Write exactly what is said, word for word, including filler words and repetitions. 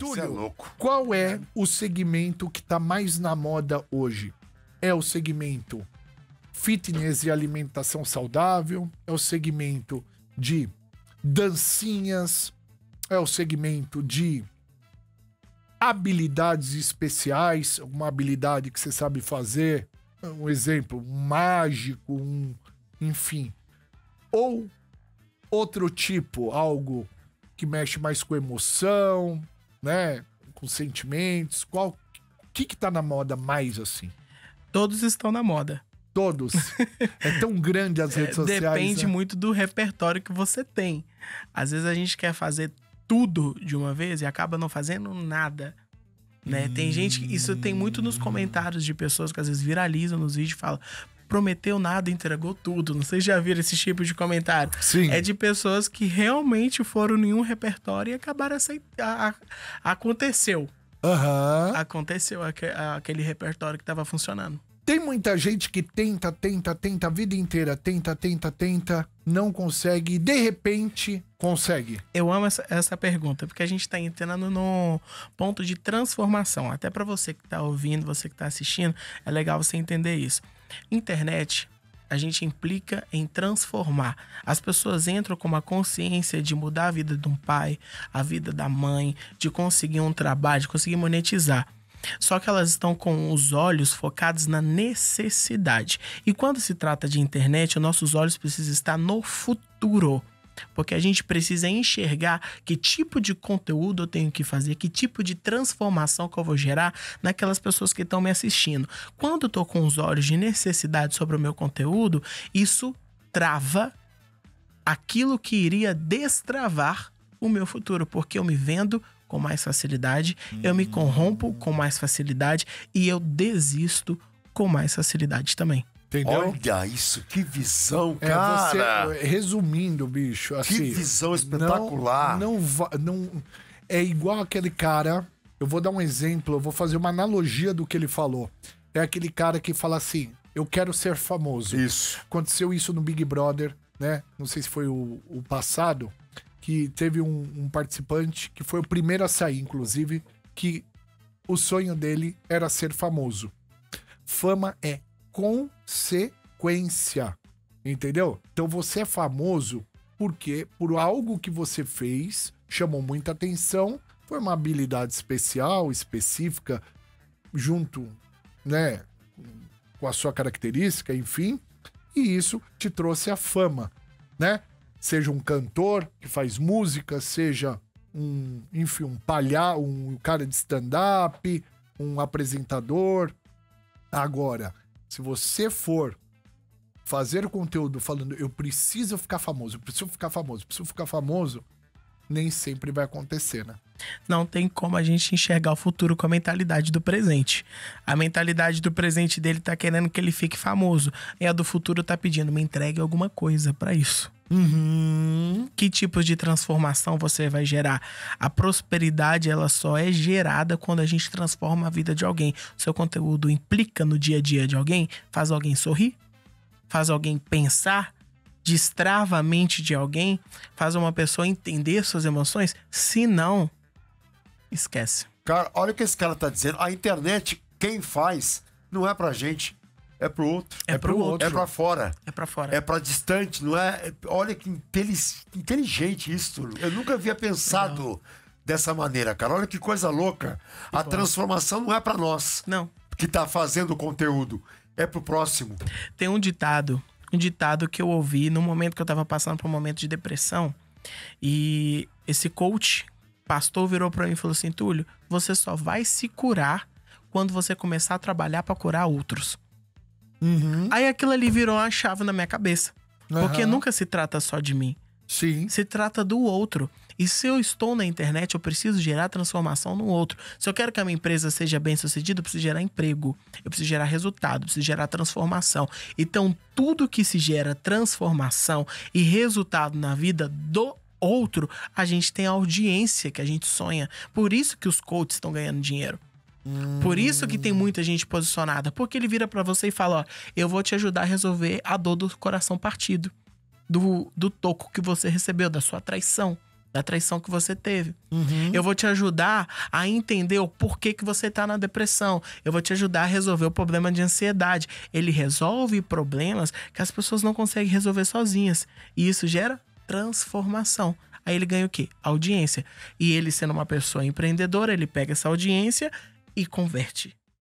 Túlio, é louco. Qual é o segmento que tá mais na moda hoje? É o segmento fitness e alimentação saudável? É o segmento de dancinhas? É o segmento de habilidades especiais? Uma habilidade que você sabe fazer? Um exemplo, um mágico, um... enfim. Ou outro tipo, algo que mexe mais com emoção, né? Com sentimentos. Qual... O que que tá na moda mais assim? Todos estão na moda. Todos. É tão grande as redes É, sociais. depende né? muito do repertório que você tem. Às vezes a gente quer fazer tudo de uma vez e acaba não fazendo nada. Né? Hum. Tem gente que... Isso tem muito nos comentários de pessoas que às vezes viralizam nos vídeos e falam: prometeu nada, entregou tudo. Não sei se já viram esse tipo de comentário. Sim. É de pessoas que realmente foram em um repertório e acabaram aceitando. Aconteceu. Aham. Aconteceu aquele repertório que estava funcionando. Tem muita gente que tenta, tenta, tenta a vida inteira, tenta, tenta, tenta, não consegue e de repente consegue. Eu amo essa, essa pergunta, porque a gente tá entrando no ponto de transformação. Até para você que tá ouvindo, você que tá assistindo, é legal você entender isso. Internet, a gente implica em transformar. As pessoas entram com uma consciência de mudar a vida de um pai, a vida da mãe, de conseguir um trabalho, de conseguir monetizar. Só que elas estão com os olhos focados na necessidade. E quando se trata de internet, os nossos olhos precisam estar no futuro. Porque a gente precisa enxergar que tipo de conteúdo eu tenho que fazer, que tipo de transformação que eu vou gerar naquelas pessoas que estão me assistindo. Quando eu tô com os olhos de necessidade sobre o meu conteúdo, isso trava aquilo que iria destravar o meu futuro. Porque eu me vendo com mais facilidade, hum. eu me corrompo com mais facilidade e eu desisto com mais facilidade também. Entendeu? Olha isso, que visão, cara! É você, resumindo, bicho, assim... Que visão espetacular! Não, não, não... É igual aquele cara... Eu vou dar um exemplo, eu vou fazer uma analogia do que ele falou. É aquele cara que fala assim, eu quero ser famoso. Isso. Aconteceu isso no Big Brother, né? Não sei se foi o, o passado... que teve um, um participante que foi o primeiro a sair, inclusive, que o sonho dele era ser famoso. Fama é consequência, entendeu? Então você é famoso porque por algo que você fez, chamou muita atenção, foi uma habilidade especial, específica, junto, né, com a sua característica, enfim, e isso te trouxe a fama, né? Seja um cantor que faz música, seja um, enfim, um palhaço, um cara de stand-up, um apresentador. Agora, se você for fazer conteúdo falando eu preciso ficar famoso, eu preciso ficar famoso, eu preciso ficar famoso, nem sempre vai acontecer, né? Não tem como a gente enxergar o futuro com a mentalidade do presente. A mentalidade do presente dele tá querendo que ele fique famoso. E a do futuro tá pedindo, me entregue alguma coisa pra isso. Uhum. Que tipo de transformação você vai gerar? A prosperidade, ela só é gerada quando a gente transforma a vida de alguém. Seu conteúdo implica no dia a dia de alguém? Faz alguém sorrir? Faz alguém pensar? Destrava a mente de alguém? Faz uma pessoa entender suas emoções? Se não, esquece. Cara, olha o que esse cara tá dizendo. A internet, quem faz, não é pra gente, é pro outro. É, é pro, pro outro. É pra fora. É pra fora. É pra distante, não é? Olha que inteligente isso. Eu nunca havia pensado não. dessa maneira, cara. Olha que coisa louca. Que a bom. Transformação não é pra nós. Não. Que tá fazendo o conteúdo. É pro próximo. Tem um ditado, um ditado que eu ouvi no momento que eu tava passando por um momento de depressão. E esse coach, pastor, virou pra mim e falou assim, Túlio, você só vai se curar quando você começar a trabalhar pra curar outros. Uhum. Aí aquilo ali virou uma chave na minha cabeça. Uhum. Porque nunca se trata só de mim. Sim. Se trata do outro. E se eu estou na internet, eu preciso gerar transformação no outro. Se eu quero que a minha empresa seja bem sucedida, eu preciso gerar emprego. Eu preciso gerar resultado, eu preciso gerar transformação. Então, tudo que se gera transformação e resultado na vida do outro, a gente tem a audiência que a gente sonha. Por isso que os coaches estão ganhando dinheiro. Hum. Por isso que tem muita gente posicionada. Porque ele vira pra você e fala, ó, eu vou te ajudar a resolver a dor do coração partido. Do, do toco que você recebeu, da sua traição. da traição que você teve. Uhum. Eu vou te ajudar a entender o porquê que você tá na depressão. Eu vou te ajudar a resolver o problema de ansiedade. Ele resolve problemas que as pessoas não conseguem resolver sozinhas. E isso gera transformação. Aí ele ganha o quê? Audiência. E ele, sendo uma pessoa empreendedora, ele pega essa audiência e converte